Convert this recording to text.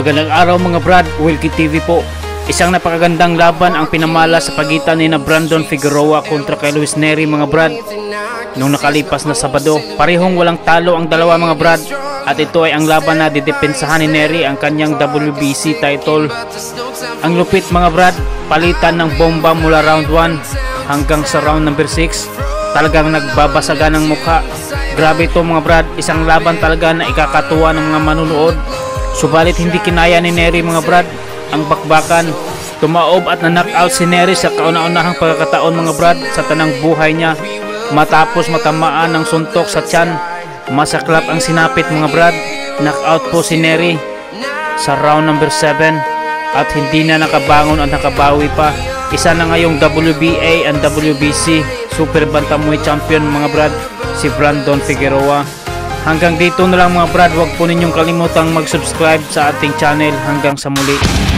Magandang araw mga brad, Wilkie TV po. Isang napakagandang laban ang pinamala sa pagitan ni Brandon Figueroa kontra kay Nery mga brad. Nung nakalipas na Sabado, parehong walang talo ang dalawa mga brad. At ito ay ang laban na didepensahan ni Nery ang kanyang WBC title. Ang lupit mga brad, palitan ng bomba mula round 1 hanggang sa round number 6. Talagang nagbabasagan ng mukha. Grabe ito mga brad, isang laban talaga na ikakatuwa ng mga manunood. Subalit hindi kinaya ni Nery mga brad ang bakbakan. Tumaob at na-knockout si Nery sa kauna-unahang pagkakataon mga brad sa tanang buhay niya. Matapos matamaan ng suntok sa tiyan, masaklap ang sinapit mga brad. Knockout po si Nery sa round number 7 at hindi na nakabangon at nakabawi pa. Isa na ngayong WBA and WBC Super Bantamweight Champion mga brad, si Brandon Figueroa. Hanggang dito na lang mga brad, huwag po ninyong kalimutang mag-subscribe sa ating channel. Hanggang sa muli.